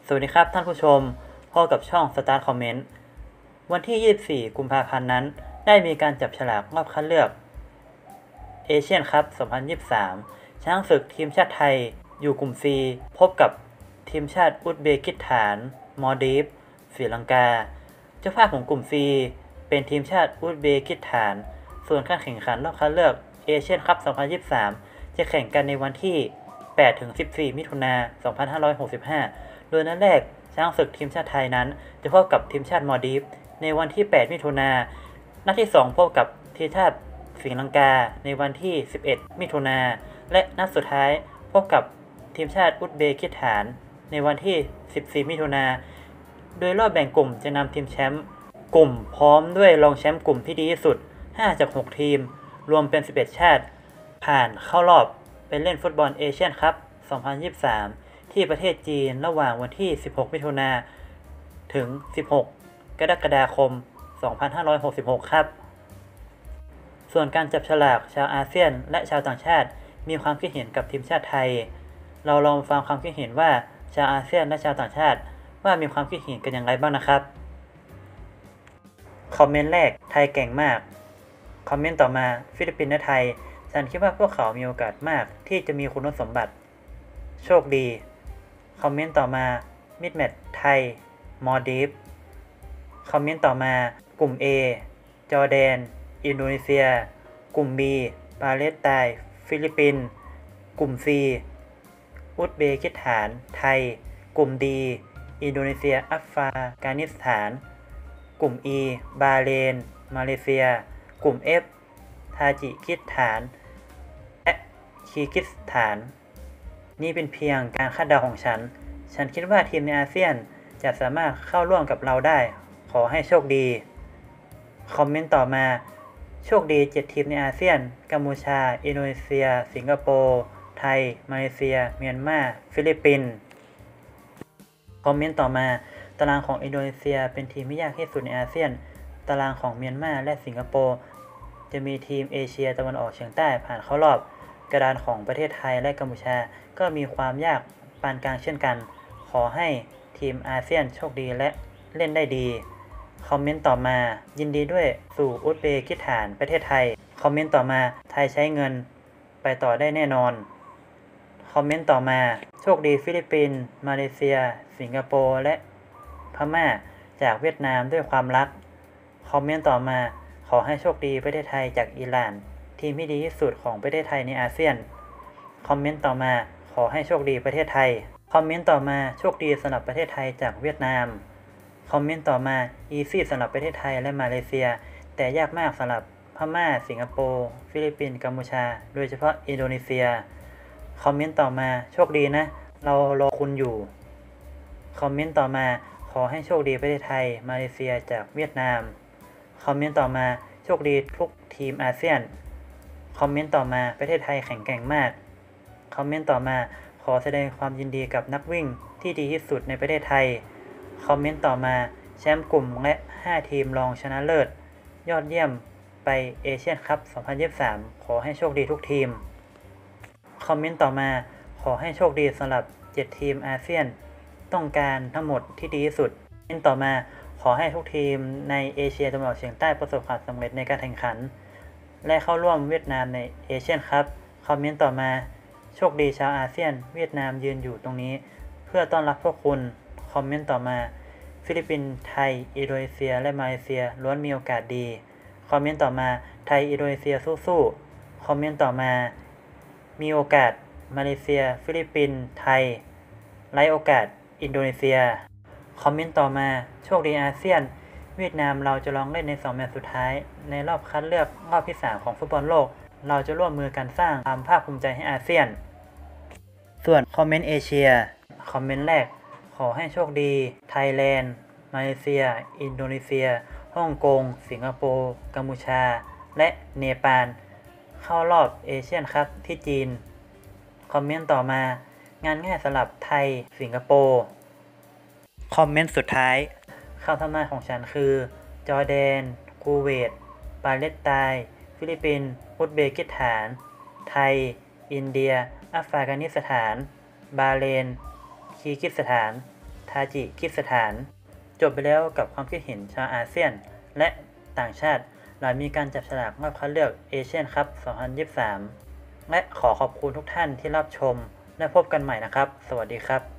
สวัสดีครับท่านผู้ชมพบกับช่อง Start Comment วันที่ 24 กุมภาพันธ์นั้นได้มีการจับฉลากรอบคัดเลือกเอเชียนคัพ 2023 ช้างศึกทีมชาติไทยอยู่กลุ่ม C พบกับทีมชาติอุซเบกิสถานมอลดีฟศรีลังกาเจ้าภาพของกลุ่ม C เป็นทีมชาติอุซเบกิสถานส่วนการแข่งขันรอบคัดเลือกเอเชียนคัพ 2023 จะแข่งกันในวันที่ 8-14 มิถุนายน 2565 โดยนัดแรกช้างศึกทีมชาติไทยนั้นจะพบกับทีมชาติมอลดีฟในวันที่ 8 มิถุนายน นัดที่ 2 พบกับทีมชาติศรีลังกาในวันที่ 11 มิถุนายน และนัดสุดท้ายพบกับทีมชาติอุซเบกิสถานในวันที่ 14 มิถุนายน โดยรอบแบ่งกลุ่มจะนำทีมแชมป์กลุ่มพร้อมด้วยรองแชมป์กลุ่มที่ดีที่สุด 5 จาก 6 ทีมรวมเป็น 11 ชาติผ่านเข้ารอบไปเล่นฟุตบอลเอเชียนคัพ 2023 ที่ประเทศจีนระหว่างวันที่ 16 มิถุนายน ถึง 16 กรกฎาคม 2566 ครับ ส่วนการจับฉลากชาวอาเซียนและชาวต่างชาติมีความคิดเห็นกับทีมชาติไทย เราลองฟังความคิดเห็นว่าชาวอาเซียนและชาวต่างชาติว่ามีความคิดเห็นกันอย่างไรบ้างนะครับ คอมเมนต์แรกไทยเก่งมาก คอมเมนต์ต่อมาฟิลิปปินส์และไทยฉันคิดว่าพวกเขามีโอกาสมากที่จะมีคุณสมบัติโชคดี คอมเมนต์ต่อมามิดแมทไทยมอลดีฟคอมเมนต์ต่อมากลุ่ม A จอร์แดนอินโดนีเซียกลุ่ม B ปาเลสไตน์ฟิลิปปินส์กลุ่ม C อุซเบกิสถานไทยกลุ่ม D อินโดนีเซียอัฟกานิสถานกลุ่ม E บาห์เรนมาเลเซียกลุ่ม F ทาจิกิสถานและคีร์กิสถานนี่เป็นเพียงการคาดเดาของฉันคิดว่าทีมในอาเซียนจะสามารถเข้าร่วมกับเราได้ขอให้โชคดีคอมเมนต์ต่อมาโชคดี7ทีมในอาเซียนกัมพูชาอินโดนีเซียสิงคโปร์ไทยมาเลเซียเมียนมาฟิลิปปินส์คอมเมนต์ต่อมาตารางของอินโดนีเซียเป็นทีมที่ยากที่สุดในอาเซียนตารางของเมียนมาและสิงคโปร์จะมีทีมเอเชียตะวันออกเฉียงใต้ผ่านเข้ารอบกระดานของประเทศไทยและกัมพูชาก็มีความยากปานกลางเช่นกันขอให้ทีมอาเซียนโชคดีและเล่นได้ดีคอมเมนต์ต่อมายินดีด้วยสู่อุซเบกิสถานประเทศไทยคอมเมนต์ต่อมาไทยใช้เงินไปต่อได้แน่นอนคอมเมนต์ต่อมาโชคดีฟิลิปปินส์มาเลเซียสิงคโปร์และพม่าจากเวียดนามด้วยความรักคอมเมนต์ต่อมาขอให้โชคดีประเทศไทยจากอิหร่านทีมที่ดีที่สุดของประเทศไทยในอาเซียนคอมเมนต์ต่อมาขอให้โชคดีประเทศไทยคอมเมนต์ต่อมาโชคดีสำหรับประเทศไทยจากเวียดนามคอมเมนต์ต่อมาอีซี่สำหรับประเทศไทยและมาเลเซียแต่ยากมากสำหรับพม่าสิงคโปร์ฟิลิปปินส์กัมพูชาโดยเฉพาะอินโดนีเซียคอมเมนต์ต่อมาโชคดีนะเรารอคุณอยู่คอมเมนต์ต่อมาขอให้โชคดีประเทศไทยมาเลเซียจากเวียดนามคอมเมนต์ต่อมาโชคดีทุกทีมอาเซียนคอมเมนต์ต่อมาประเทศไทยแข็งแกร่งมากคอมเมนต์ต่อมาขอแสดงความยินดีกับนักวิ่งที่ดีที่สุดในประเทศไทยคอมเมนต์ต่อมาแชมป์กลุ่มและ5ทีมรองชนะเลิศยอดเยี่ยมไปเอเชียนคัพ 2023 ขอให้โชคดีทุกทีมคอมเมนต์ต่อมาขอให้โชคดีสำหรับ7ทีมอาเซียนต้องการทั้งหมดที่ดีที่สุดคอมเมนต์ต่อมาขอให้ทุกทีมในเอเชียตะวันออกเฉียงใต้ประสบความสำเร็จในการแข่งขันและเข้าร่วมเวียดนามในเอเชียนคัพคอมเมนต์ต่อมาโชคดีชาวอาเซียนเวียดนามยืนอยู่ตรงนี้เพื่อต้อนรับพวกคุณคอมเมนต์ต่อมาฟิลิปปินส์ไทยอินโดนีเซียและมาเลเซียล้วนมีโอกาสดีคอมเมนต์ต่อมาไทยอินโดนีเซียสู้ๆคอมเมนต์ต่อมามีโอกาสมาเลเซียฟิลิปปินส์ไทยไร้โอกาสอินโดนีเซียคอมเมนต์ต่อมาโชคดีอาเซียนเวียดนามเราจะลองเล่นใน2แมตช์สุดท้ายในรอบคัดเลือกรอบที่3ของฟุตบอลโลกเราจะร่วมมือกันสร้างความภาคภูมิใจให้อาเซียนส่วนคอมเมนต์เอเชียคอมเมนต์แรกขอให้โชคดีไทยแลนด์มาเลเซียอินโดนีเซียฮ่องกงสิงคโปร์กัมพูชาและเนปาลเข้ารอบเอเชียนคัพที่จีนคอมเมนต์ต่อมางานง่ายสำหรับไทยสิงคโปร์คอมเมนต์สุดท้ายคำทำนายของฉันคือจอร์แดนคูเวตปาเลสไตน์ฟิลิปปินส์อุซเบกิสถานไทยอินเดียอัฟกานิสถานบาห์เรนคีร์กิสถานทาจิกิสถานจบไปแล้วกับความคิดเห็นชาวอาเซียนและต่างชาติหลังมีการจับฉลากรอบคัดเลือกเอเชียนคัพ 2023 และขอขอบคุณทุกท่านที่รับชมและพบกันใหม่นะครับสวัสดีครับ